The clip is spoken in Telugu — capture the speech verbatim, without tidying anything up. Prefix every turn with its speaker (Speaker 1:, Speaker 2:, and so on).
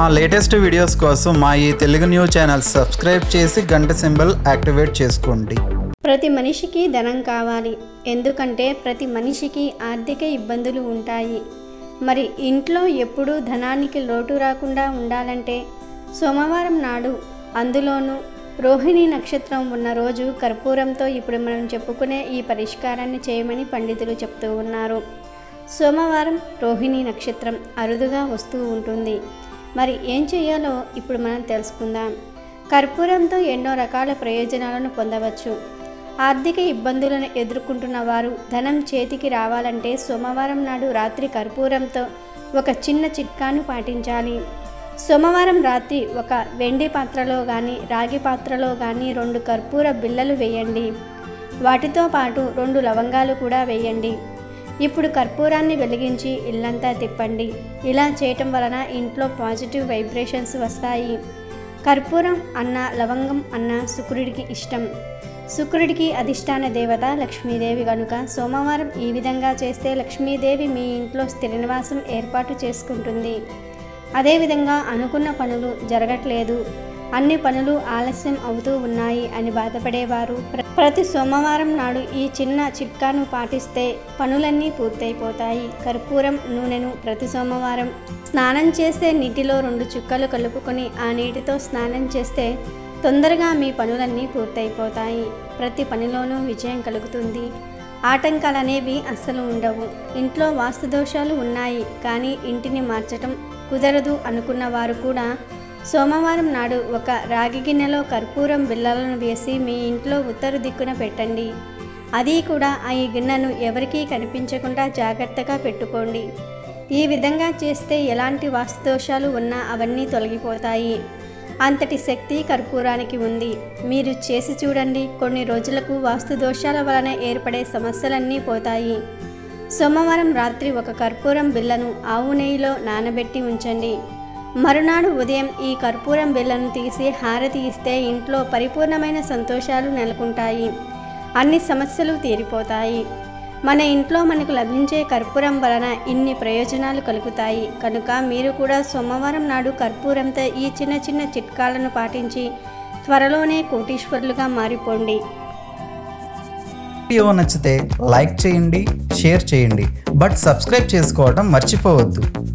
Speaker 1: మా లేటెస్ట్ వీడియోస్ కోసం మా ఈ తెలుగు న్యూస్ ఛానల్ సబ్స్క్రైబ్ చేసి గంట సింబల్ యాక్టివేట్ చేసుకోండి.
Speaker 2: ప్రతి మనిషికి ధనం కావాలి, ఎందుకంటే ప్రతి మనిషికి ఆర్థిక ఇబ్బందులు ఉంటాయి. మరి ఇంట్లో ఎప్పుడూ ధనానికి లోటు రాకుండా ఉండాలంటే సోమవారం నాడు, అందులోనూ రోహిణి నక్షత్రం ఉన్న రోజు కర్పూరంతో ఇప్పుడు మనం చెప్పుకునే ఈ పరిష్కారాన్ని చేయమని పండితులు చెప్తూ ఉన్నారు. సోమవారం రోహిణి నక్షత్రం అరుదుగా వస్తూ ఉంటుంది. మరి ఏం చేయాలో ఇప్పుడు మనం తెలుసుకుందాం. కర్పూరంతో ఎన్నో రకాల ప్రయోజనాలను పొందవచ్చు. ఆర్థిక ఇబ్బందులను ఎదుర్కొంటున్న వారు ధనం చేతికి రావాలంటే సోమవారం నాడు రాత్రి కర్పూరంతో ఒక చిన్న చిట్కాను పాటించాలి. సోమవారం రాత్రి ఒక వెండి పాత్రలో కానీ రాగి పాత్రలో కానీ రెండు కర్పూర బిళ్ళలు వేయండి. వాటితో పాటు రెండు లవంగాలు కూడా వేయండి. ఇప్పుడు కర్పూరాన్ని వెలిగించి ఇల్లంతా తిప్పండి. ఇలా చేయటం వలన ఇంట్లో పాజిటివ్ వైబ్రేషన్స్ వస్తాయి. కర్పూరం అన్న లవంగం అన్న శుక్రుడికి ఇష్టం. శుక్రుడికి అధిష్టాన దేవత లక్ష్మీదేవి కనుక సోమవారం ఈ విధంగా చేస్తే లక్ష్మీదేవి మీ ఇంట్లో స్థిర నివాసం ఏర్పాటు చేసుకుంటుంది. అదేవిధంగా అనుకున్న పనులు జరగట్లేదు, అన్ని పనులు ఆలస్యం అవుతూ ఉన్నాయి అని బాధపడేవారు ప్రతి సోమవారం నాడు ఈ చిన్న చిట్కాను పాటిస్తే పనులన్నీ పూర్తయిపోతాయి. కర్పూరం నూనెను ప్రతి సోమవారం స్నానం చేసే నీటిలో రెండు చుక్కలు కలుపుకొని ఆ నీటితో స్నానం చేస్తే తొందరగా మీ పనులన్నీ పూర్తయిపోతాయి. ప్రతి పనిలోనూ విజయం కలుగుతుంది. ఆటంకాలు అనేవి అస్సలు ఉండవు. ఇంట్లో వాస్తు దోషాలు ఉన్నాయి కానీ ఇంటిని మార్చటం కుదరదు అనుకున్న వారు కూడా సోమవారం నాడు ఒక రాగి గిన్నెలో కర్పూరం బిళ్ళలను వేసి మీ ఇంట్లో ఉత్తర దిక్కున పెట్టండి. అది కూడా ఈ గిన్నెను ఎవరికీ కనిపించకుండా జాగ్రత్తగా పెట్టుకోండి. ఈ విధంగా చేస్తే ఎలాంటి వాస్తు దోషాలు ఉన్నా అవన్నీ తొలగిపోతాయి. అంతటి శక్తి కర్పూరానికి ఉంది. మీరు చేసి చూడండి. కొన్ని రోజులకు వాస్తు దోషాల వలన ఏర్పడే సమస్యలన్నీ పోతాయి. సోమవారం రాత్రి ఒక కర్పూరం బిళ్ళను ఆవు నెయ్యిలో నానబెట్టి ఉంచండి. మరునాడు ఉదయం ఈ కర్పూరం బిళ్ళను తీసి హారతి ఇస్తే ఇంట్లో పరిపూర్ణమైన సంతోషాలు నెలకొంటాయి. అన్ని సమస్యలు తీరిపోతాయి. మన ఇంట్లో మనకు లభించే కర్పూరం వలన ఇన్ని ప్రయోజనాలు కలుగుతాయి. కనుక మీరు కూడా సోమవారం నాడు కర్పూరంతో ఈ చిన్న చిన్న చిట్కాలను పాటించి త్వరలోనే కోటీశ్వరులుగా మారిపోండి.
Speaker 1: వీడియో నచ్చితే లైక్ చేయండి, షేర్ చేయండి, బట్ సబ్స్క్రైబ్ చేసుకోవడం మర్చిపోవద్దు.